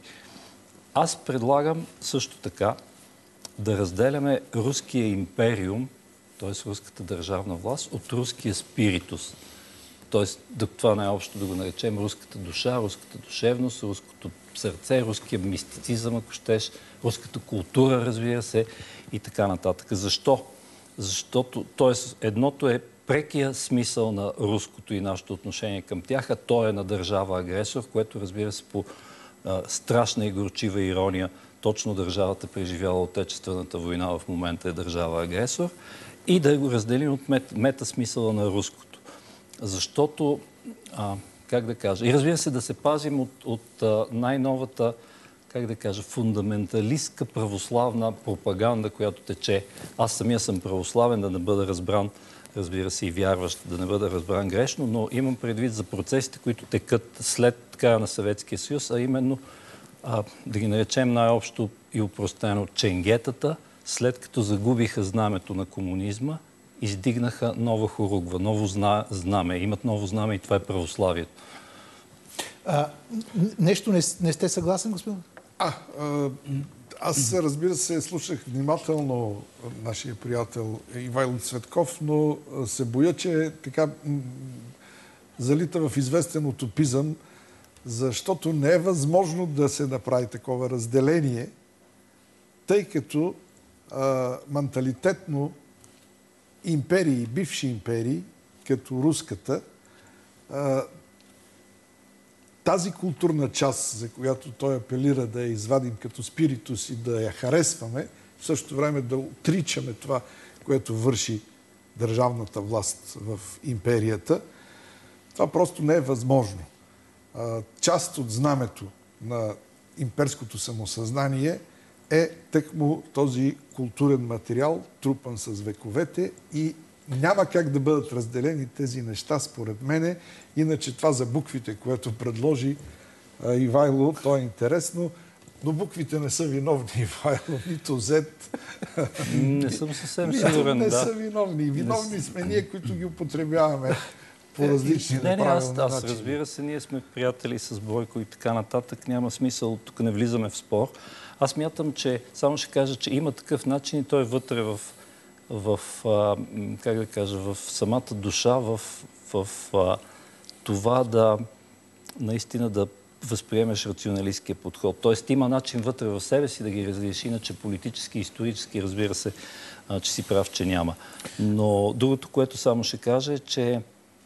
Аз предлагам също така да разделяме руския империум, т.е. руската държавна власт, от руския спиритус. Т.е. това най-общо да го наречем руската душа, руската душевност, руското сърце, руския мистицизъм, ако щеш, руската култура, разбира се, и така нататък. Защо? Защото, т.е. едното е прекия смисъл на руското и нашето отношение към тях, а то е на държава-агресор, което, разбира се, по страшна и горчива ирония, точно държавата, преживяла Отечествената война, в момента е държава-агресор, и да го разделим от метасмисъла на руското. Защото, как да кажа, и разбира се да се пазим от най-новата, как да кажа, фундаменталистка православна пропаганда, която тече. Аз самия съм православен, да не бъда разбран, разбира се, и вярващ, да не бъда разбран грешно, но имам предвид за процесите, които текат след края на Съветския съюз, а именно, да ги наречем най-общо и упростено, ченгетата, след като загубиха знамето на комунизма, издигнаха нова хоругва, ново знаме. Имат ново знаме и това е православието. Нещо не сте съгласен, господин? Аз, разбира се, слушах внимателно нашия приятел Ивайло Цветков, но се боя, че така залита в известен утопизъм, защото не е възможно да се направи такова разделение, тъй като менталитетно империи, бивши империи, като руската, тази културна част, за която той апелира да я извадим като спиритус и да я харесваме, в същото време да отричаме това, което върши държавната власт в империята, това просто не е възможно. Част от знамето на имперското самосъзнание е тъкмо този културен материал, трупан с вековете, и няма как да бъдат разделени тези неща, според мене. Иначе това за буквите, което предложи Ивайло, то е интересно, но буквите не са виновни, Ивайло, нито Z. Не съм съвсем сигурен, не са виновни. Виновни сме ние, които ги употребяваме по различни неправилни начини. Аз разбира се, ние сме приятели с Бойко и така нататък. Няма смисъл, тук не влизаме в спор. Аз мятам, че, само ще кажа, че има такъв начин и той е вътре в как да кажа, в самата душа, в това да наистина да възприемеш рационалистския подход. Тоест има начин вътре в себе си да ги разреши, иначе политически, исторически, разбира се, че си прав, че няма. Но другото, което само ще кажа е, че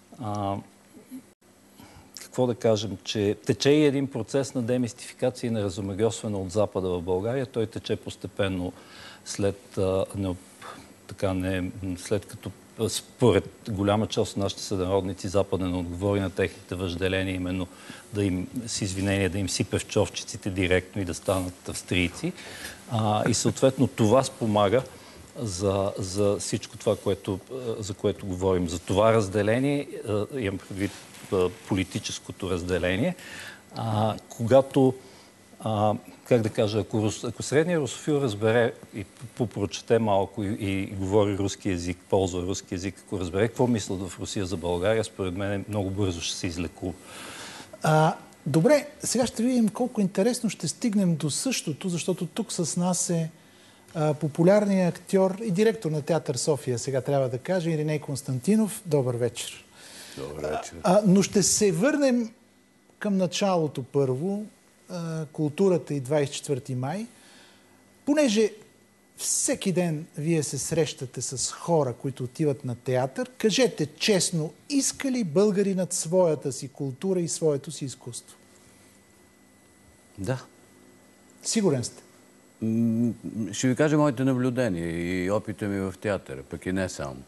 какво да кажем, че тече и един процес на демистификация и на разомагьосване от Запада в България. Той тече постепенно след като според голяма част от нашите сънародници Запада не отговори на техните въжделения, именно да им, с извинение, да им сипе в човчиците директно и да станат австрийци. И съответно това спомага за всичко това, за което говорим. За това разделение, имам предвид политическото разделение, когато, как да кажа, ако средният русофил разбере и попрочете малко и говори руски език, ползва руски език, ако разбере какво мислят в Русия за България, според мен много бързо ще се излекува. Добре, сега ще видим колко интересно ще стигнем до същото, защото тук с нас е популярният актьор и директор на Театър София, сега трябва да кажа, Ириней Константинов. Добър вечер. Добър вечер. Но ще се върнем към началото първо, културата и 24 май, понеже всеки ден вие се срещате с хора, които отиват на театър. Кажете честно, иска ли българинът своята си култура и своето си изкуство? Да. Сигурен сте? Ще ви кажа моите наблюдения и опита ми в театъра, пък и не само.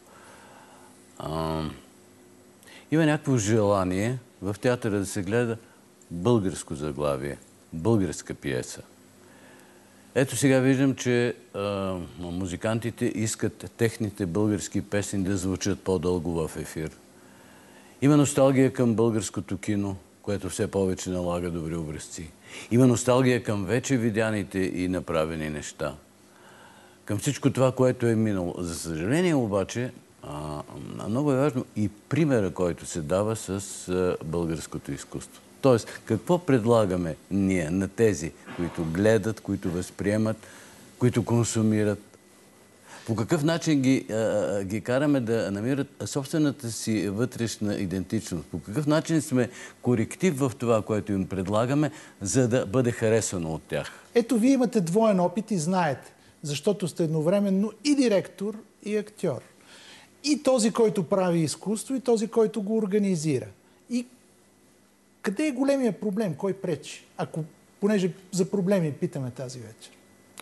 Има някакво желание в театъра да се гледа българско заглавие, българска пиеса. Ето сега виждам, че музикантите искат техните български песни да звучат по-дълго в ефир. Има носталгия към българското кино, което все повече налага добри образци. Има носталгия към вече видяните и направени неща. Към всичко това, което е минало. За съжаление обаче, много е важно и примера, който се дава с българското изкуство. Тоест, какво предлагаме ние на тези, които гледат, които възприемат, които консумират? По какъв начин ги караме да намират собствената си вътрешна идентичност? По какъв начин сме коректив в това, което им предлагаме, за да бъде харесано от тях? Ето, вие имате двоен опит и знаете, защото сте едновременно и директор, и актьор. И този, който прави изкуство, и този, който го организира. И къде е големия проблем? Кой пречи? Понеже за проблеми питаме тази вечер.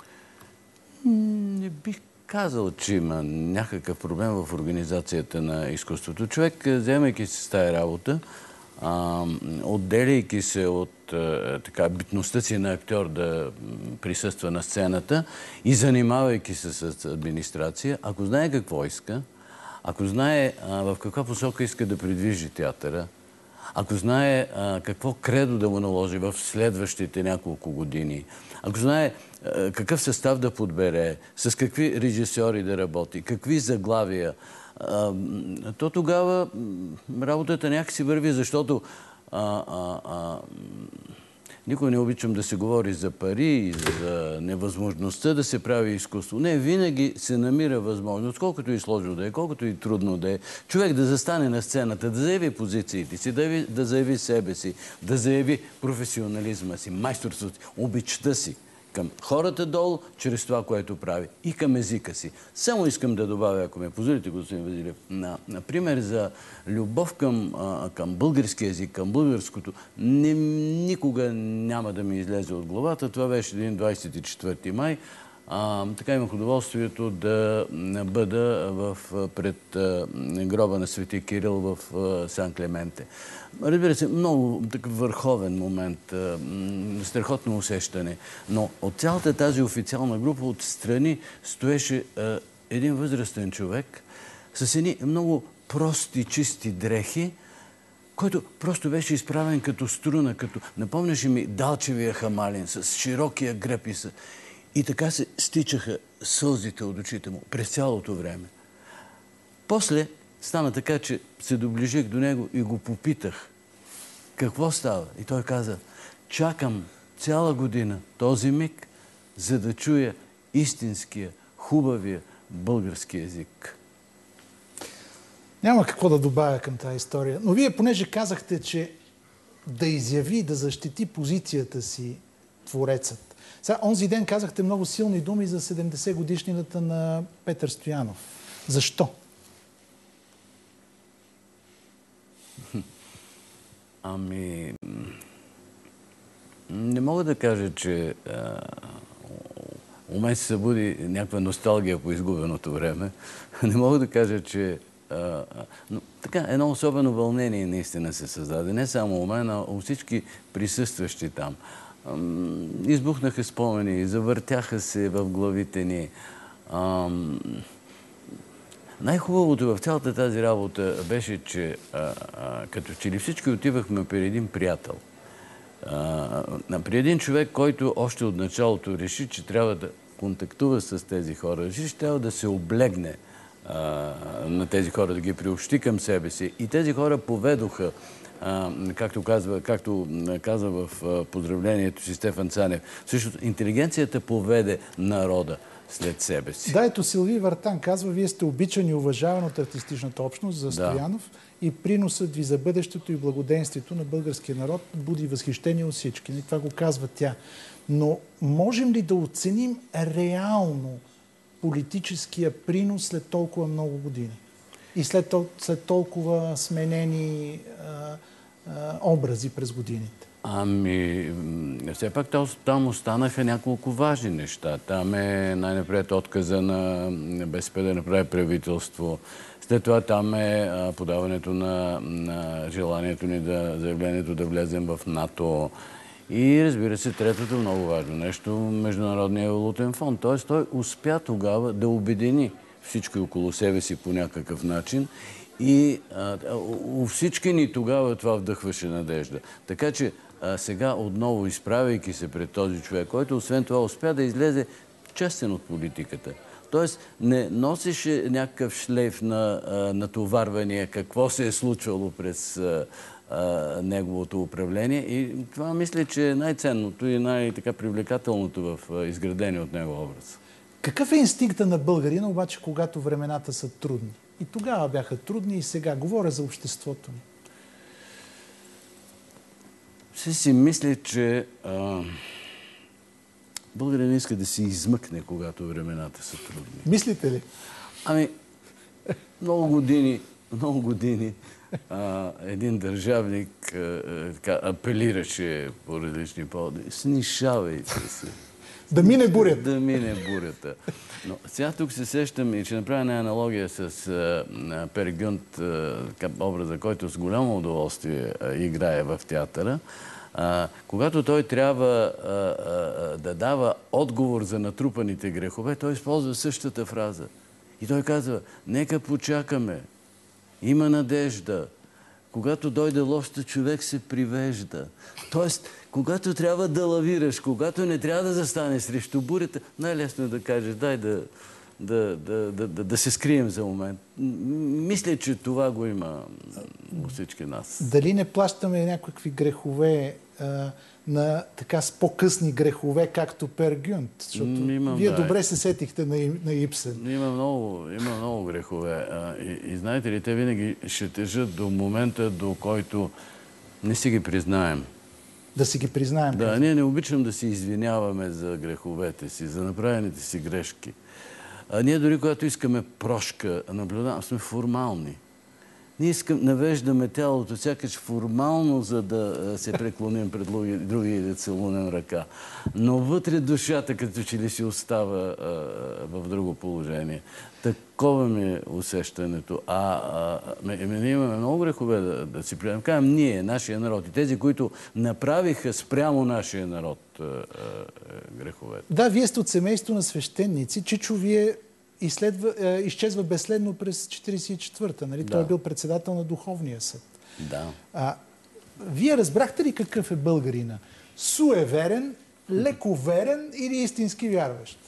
Не бих казал, че има някакъв проблем в организацията на изкуството. Човек, вземайки се с тая работа, отделяйки се от битността си на актьор да присъства на сцената и занимавайки се с администрация, ако знае какво иска, ако знае в каква посока иска да придвижи театъра, ако знае какво кредо да му наложи в следващите няколко години, ако знае какъв състав да подбере, с какви режисьори да работи, какви заглавия, то тогава работата някакси върви, защото никой не обичам да се говори за пари и за невъзможността да се прави изкуство. Не, винаги се намира възможност, колкото и сложно да е, колкото и трудно да е, човек да застане на сцената, да заяви позициите си, да заяви себе си, да заяви професионализма си, майсторството си, обичта си към хората долу, чрез това, което прави, и към езика си. Само искам да добавя, ако ме позволите, господин Василев, например, за любов към български език, към българското, никога няма да ми излезе от главата. Това беше един 24 май. Така имах удоволствието да бъда пред гроба на Свети Кирил в Сан-Клементе. Разбира се, много такъв върховен момент, страхотно усещане. Но от цялата тази официална група отстрани стоеше един възрастен човек с едни много прости, чисти дрехи, който просто беше изправен като струна, като напомняше ми Далчевия Хамалин с широкия гръб и така се стичаха сълзите от очите му през цялото време. После стана така, че се доближих до него и го попитах какво става. И той каза: чакам цяла година този миг, за да чуя истинския, хубавия български език. Няма какво да добавя към тази история. Но вие, понеже казахте, че да изяви, да защити позицията си творецът. Сега, онзи ден казахте много силни думи за 70 годишнината на Петър Стоянов. Защо? Не мога да кажа, че у мен се събуди някаква носталгия по изгубеното време. Не мога да кажа, че Но така, едно особено вълнение наистина се създаде. Не само у мен, а у всички присъстващи там. Избухнаха спомени, завъртяха се в главите ни. Най-хубавото в цялата тази работа беше, че като че ли всички отивахме при един приятел. При един човек, който още от началото реши, че трябва да контактува с тези хора, реши, че трябва да се облегне на тези хора, да ги приобщи към себе си. И тези хора поведоха, както каза в поздравлението си Стефан Цанев, всъщност интелигенцията поведе народа след себе си. Да, ето Силви Вартан казва, вие сте обичан и уважаван от артистичната общност за Стоянов и приносът ви за бъдещето и благоденствието на българския народ буди възхищение от всички. И това го казва тя. Но можем ли да оценим реално политическия принос след толкова много години? И след толкова сменени образи през годините? Все пак там останаха няколко важни неща. Там е най-напред отказа на БСП да направи правителство. След това там е подаването на желанието ни, заявлението да влезем в НАТО. И разбира се, третото много важно нещо, Международния валутен фонд. Тоест той успя тогава да обедини всички около себе си по някакъв начин. И у всички ни тогава това вдъхваше надежда. Така че сега отново, изправяйки се пред този човек, който освен това успя да излезе честен от политиката. Тоест не носеше някакъв шлейф на натоварвания, какво се е случвало през неговото управление. И това мисля, че е най-ценното и най-така привлекателното в изградение от него образ. Какъв е инстинкта на българина, обаче, когато времената са трудни? И тогава бяха трудни, и сега. Говоря за обществото ни. Си мисля, че българин иска да се измъкне, когато времената са трудни. Мислите ли? Много години един държавник апелираше по различни поводи. Снишавайте се. Да мине бурята. Да мине бурята. Но сега тук се сещам и че направя една аналогия с Пер Гюнт, образа, който с голямо удоволствие играе в театъра. Когато той трябва да дава отговор за натрупаните грехове, той използва същата фраза. И той казва, нека почакаме. Има надежда. Когато дойде лошата, човек се привежда. Тоест, когато трябва да лавираш, когато не трябва да застанеш срещу бурята, най-лесно е да кажеш, дай да се скрием за момент. Мисля, че това го има у всички нас. Дали не плащаме някакви грехове на така с по-късни грехове, както Пер Гюнт? Защото вие добре се сетихте на Ипсен. Има много грехове. И знаете ли, те винаги ще тежат до момента, до който не си ги признаем. Да си ги признаем. Да, ние не обичам да се извиняваме за греховете си, за направените си грешки. Ние дори когато искаме прошка, наблюдаваме, сме формални. Ние навеждаме тялото сякаш формално, за да се преклоним пред други и да целунем ръка. Но вътре душата като че ли си остава в друго положение. Такова ми е усещането. Ние имаме много грехове да си приемем. Казвам ние, нашия народ и тези, които направиха спрямо нашия народ грехове. Да, вие сте от семейство на свещеници. Чичо вие изчезва безследно през 1944-та. Нали? Да. Той е бил председател на Духовния съд. Да. Вие разбрахте ли какъв е българина? Суеверен, лековерен или истински вярващ?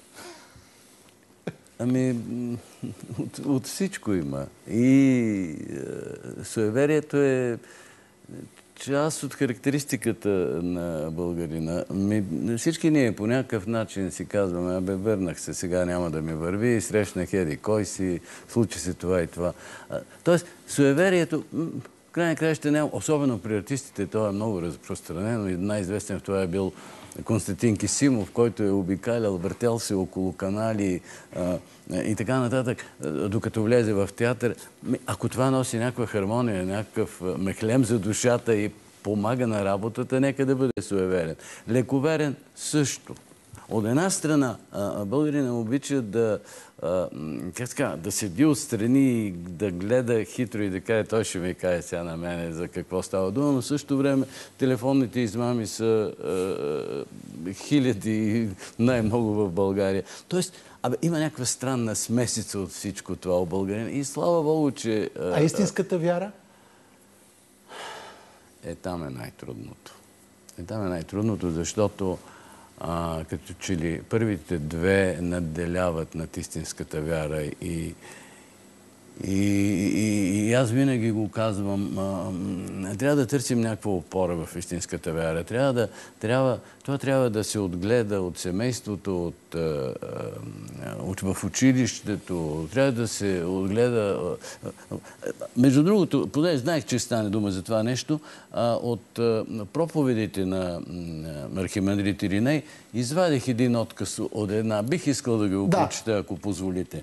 От всичко има. И суеверието е част от характеристиката на българина. Всички ние по някакъв начин си казваме, върнах се, сега няма да ми върви, срещнах еди кой си, случи се това и това. Тоест, суеверието, в крайна краища няма, особено при артистите, това е много разпространено и най-известен в това е бил Константин Кисимов, който е обикалял, въртял се около канали и така нататък, докато влезе в театър. Ако това носи някаква хармония, някакъв мехлем за душата и помага на работата, нека да бъде суеверен. Лековерен също. От една страна, българина обича да седи отстрани и да гледа хитро и да каже, той ще ми каже сега на мене за какво става дума, но в същото време телефонните измами са хиляди, най-много в България. Тоест, има някаква странна смесица от всичко това у българина и слава Богу, че... А истинската вяра? Там е най-трудното. Там е най-трудното, защото като че ли първите две надделяват над истинската вяра и аз винаги го казвам, трябва да търсим някаква опора в истинската вяра. Това трябва да се отгледа от семейството, в училището, трябва да се отгледа... Между другото, поне знаех, че стане дума за това нещо, от проповедите на архимандрит Ириней извадих един откъс от една. Бих искал да го прочета, ако позволите.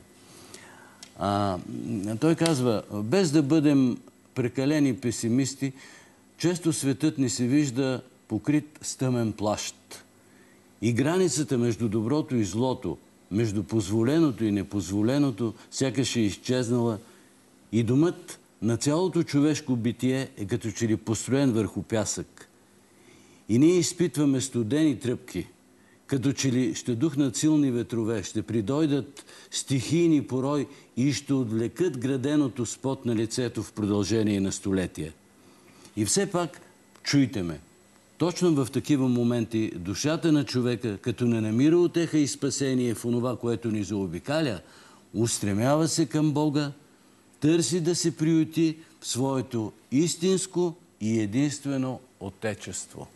Той казва, без да бъдем прекалени песимисти, често светът ни се вижда покрит с тъмен плащ. И границата между доброто и злото, между позволеното и непозволеното, сякаш е изчезнала и домът на цялото човешко битие е като че ли построен върху пясък. И ние изпитваме студени тръпки, като че ли ще духнат силни ветрове, ще придойдат стихийни порой и ще отвлекат граденото с пот на лицето в продължение на столетия. И все пак, чуйте ме, точно в такива моменти душата на човека, като не намира утеха и спасение в онова, което ни заобикаля, устремява се към Бога, търси да се приюти в своето истинско и единствено отечество.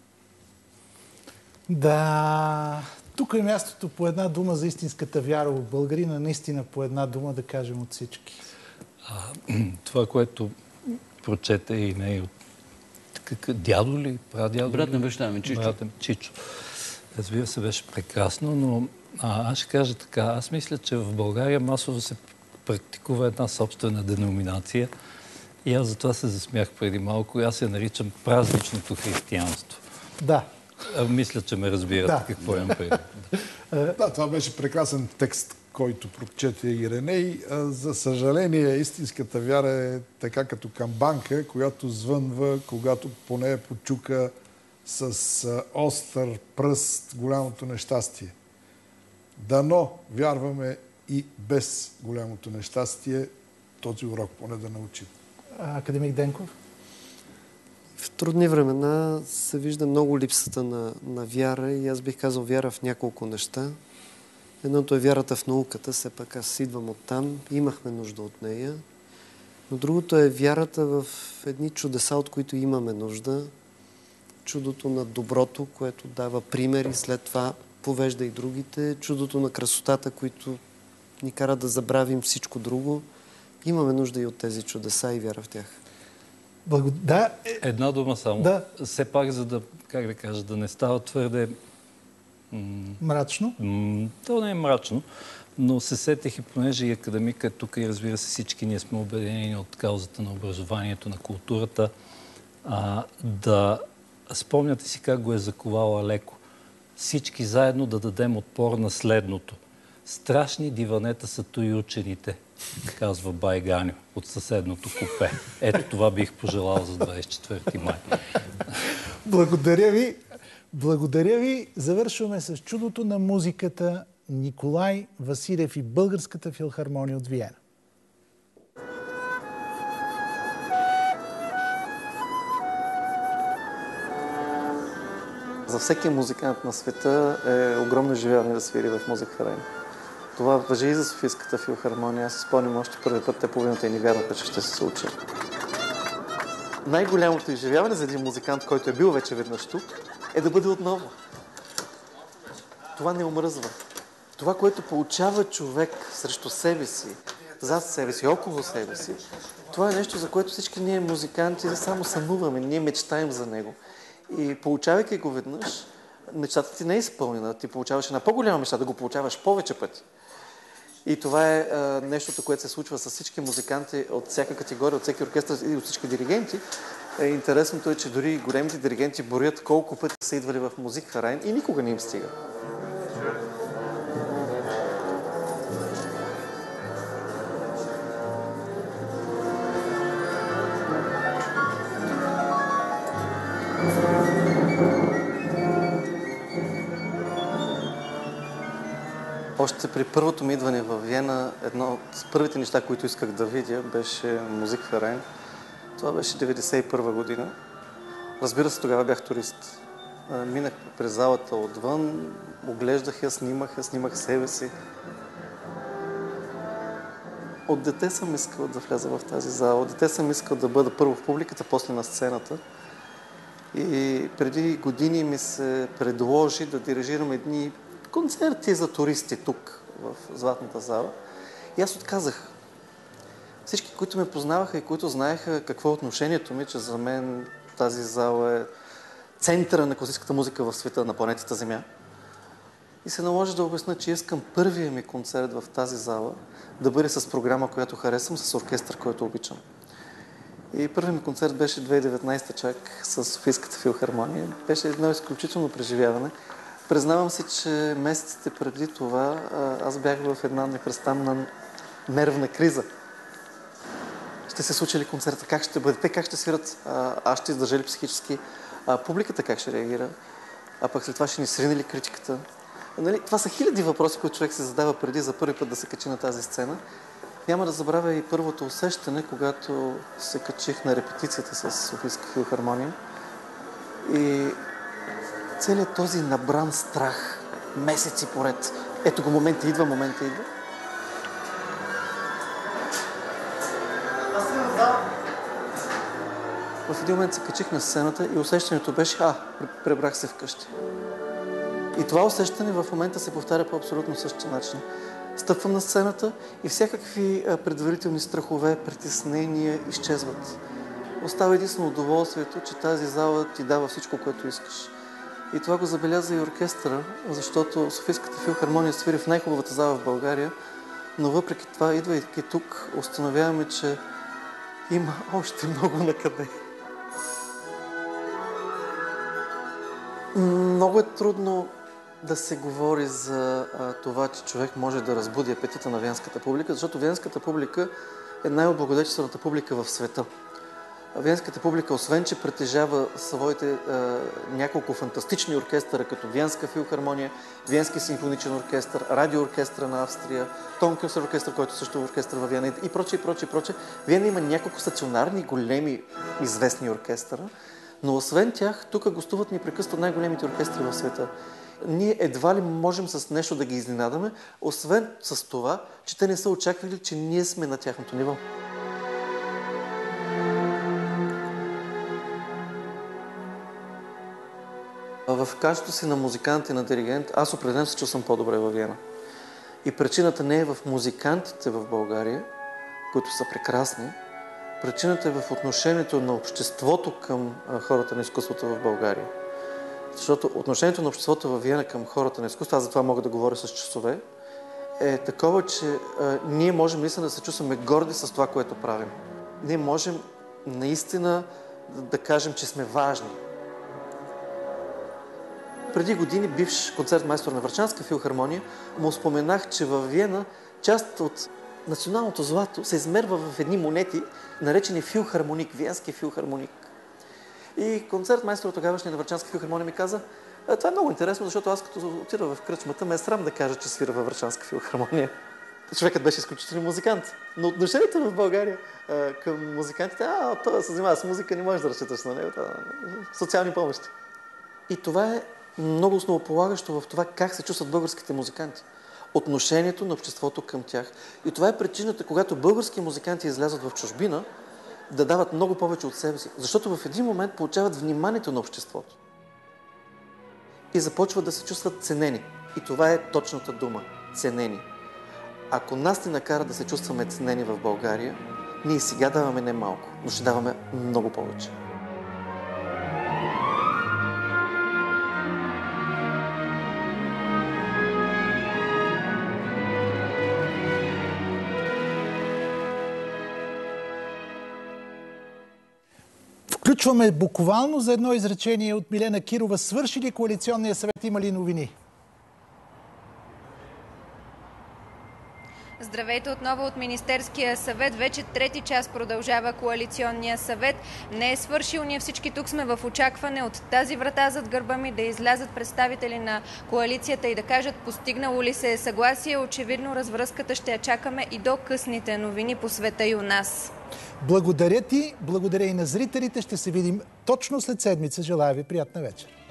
Да, тук е мястото по една дума за истинската вяра в българина, наистина по една дума да кажем от всички. Това, което прочете и не от дядо ли, прадядо? Брат на баща ми, Чичо. Брат ми, Чичо. Разбира се, беше прекрасно, но аз ще кажа така. Аз мисля, че в България масово се практикува една собствена деноминация и аз затова се засмях преди малко и аз я наричам празничното християнство. Да. Мисля, че ме разбирате какво имам преди. Да, това беше прекрасен текст, който прочете Ириней. За съжаление, истинската вяра е така като камбанка, която звънва, когато по нея почука с остър пръст голямото нещастие. Дано вярваме и без голямото нещастие, този урок поне да научим. Академик Денков? В трудни времена се вижда много липсата на вяра и аз бих казал вяра в няколко неща. Едното е вярата в науката, все пак аз идвам оттам, имахме нужда от нея. Но другото е вярата в едни чудеса, от които имаме нужда. Чудото на доброто, което дава примери, след това повежда и другите. Чудото на красотата, които ни кара да забравим всичко друго. Имаме нужда и от тези чудеса и вяра в тях. Една дума само. Да. Все пак, за да, как да кажа, да не става твърде... Мрачно? То не е мрачно, но се сетих и понеже и академика е тук и разбира се всички ние сме обединени от каузата на образованието, на културата, да спомняте си как го е заковала леко. Всички заедно да дадем отпор на следното. Страшни диванета са туй учените, казва бай Ганю от съседното купе. Ето това бих пожелал за 24 май. Благодаря ви. Благодаря ви. Завършваме с чудото на музиката Николай Василев и Българската филхармония от Виена. За всеки музикант на света е огромно изживяване да свири в Музикхарен. Това важи и за Софийската филхармония. Аз се спомням още първи път, те половината и ни вярваха, че ще се случи. Най-голямото изживяване за един музикант, който е бил вече веднъж тук, е да бъде отново. Това не омръзва. Това, което получава човек срещу себе си, зад себе си, около себе си, това е нещо, за което всички ние музиканти само сънуваме, ние мечтаем за него. И получавайки го веднъж, мечтата ти не е изпълнена. Ти получаваш една по-голяма мечта, да го получаваш повече пъти. И това е нещото, което се случва с всички музиканти от всяка категория, от всеки оркестър и от всички диригенти. Интересното е, че дори големите диригенти борят колко пъти са идвали в Музикхарен и никога не им стига. Още при първото ми идване в Виена, едно от първите неща, които исках да видя, беше Музикверайн. Това беше 1991 година. Разбира се, тогава бях турист. Минах през залата отвън, оглеждах я, снимах себе си. От дете съм искал да вляза в тази зала. От дете съм искал да бъда първо в публиката, после на сцената. И преди години ми се предложи да дирижирам едни концерти за туристи тук, в Златната зала. И аз отказах. Всички, които ме познаваха и които знаеха какво е отношението ми, че за мен тази зала е центъра на класическата музика в света, на планетата Земя. И се наложи да обясня, че искам първия ми концерт в тази зала да бъде с програма, която харесвам, с оркестър, който обичам. И първият ми концерт беше 2019 чак с Софийската филхармония. Беше едно изключително преживяване. Признавам си, че месеците преди това аз бях в една непрестанна нервна криза. Ще се случи ли концерта? Как ще бъде? Те как ще свират? Аз ще издържа ли психически? Публиката как ще реагира? А пък след това ще ни срине ли критиката? Нали? Това са хиляди въпроси, които човек се задава преди за първи път да се качи на тази сцена. Няма да забравя и първото усещане, когато се качих на репетицията с Софийска филхармония. И целият този набран страх, месеци поред. Ето го, момента идва. В един момент се качих на сцената и усещането беше, пребрах се вкъщи. И това усещане в момента се повтаря по абсолютно същия начин. Стъпвам на сцената и всякакви предварителни страхове, притеснения изчезват. Остава единствено удоволствието, че тази зала ти дава всичко, което искаш. И това го забеляза и оркестъра, защото Софийската филхармония свири в най-хубавата зала в България, но въпреки това, идвайки тук, установяваме, че има още много накъде. Много е трудно да се говори за това, че човек може да разбуди апетита на виенската публика, защото виенската публика е най-облагодетелствената публика в света. Виенската публика, освен че притежава своите няколко фантастични оркестъра, като Виенска филхармония, Виенски симфоничен оркестър, радиооркестъра на Австрия, Тонкюнсер оркестър, който също е оркестър във Виена и прочее. Виена има няколко стационарни, големи, известни оркестъра, но освен тях, тук гостуват непрекъснато най-големите оркестри в света. Ние едва ли можем с нещо да ги изненадаме, освен с това, че те не са очаквали, че ние сме на тяхното ниво. В качеството си на музикант и на диригент, аз определено се чувствам по-добре във Виена. И причината не е в музикантите в България, които са прекрасни. Причината е в отношението на обществото към хората на изкуството в България. Защото отношението на обществото във Виена към хората на изкуството, аз за това мога да говоря с часове, е такова, че ние можем наистина да се чувстваме горди с това, което правим. Ние можем наистина да кажем, че сме важни. Преди години бивш концертмайстор на Врачанска филхармония му споменах, че във Виена част от националното злато се измерва в едни монети, наречени филхармоник, виенски филхармоник. И концертмайстор тогавашния на Врачанска филхармония ми каза, това е много интересно, защото аз като отида в кръчмата, ме е срам да кажа, че свира във Врачанска филхармония. Човекът беше изключителен музикант. Но отношението в България към музикантите, той се занимава с музика, не можеш да разчиташ на него. Социални помощи. И това е много основополагащо в това как се чувстват българските музиканти. Отношението на обществото към тях. И това е причината, когато български музиканти излязат в чужбина, да дават много повече от себе си. Защото в един момент получават вниманието на обществото. И започват да се чувстват ценени. И това е точната дума. Ценени. Ако нас ни накара да се чувстваме ценени в България, ние сега даваме не малко, но ще даваме много повече. Включваме буквално за едно изречение от Милена Кирова. Свърши ли коалиционния съвет? Има ли новини? Здравейте отново от Министерския съвет. Вече трети час продължава коалиционния съвет. Не е свършил. Ние всички тук сме в очакване от тази врата зад гърба ми да излязат представители на коалицията и да кажат постигнало ли се съгласие. Очевидно развръзката ще я чакаме и до късните новини по света и у нас. Благодаря ти, благодаря и на зрителите. Ще се видим точно след седмица. Желая ви приятна вечер.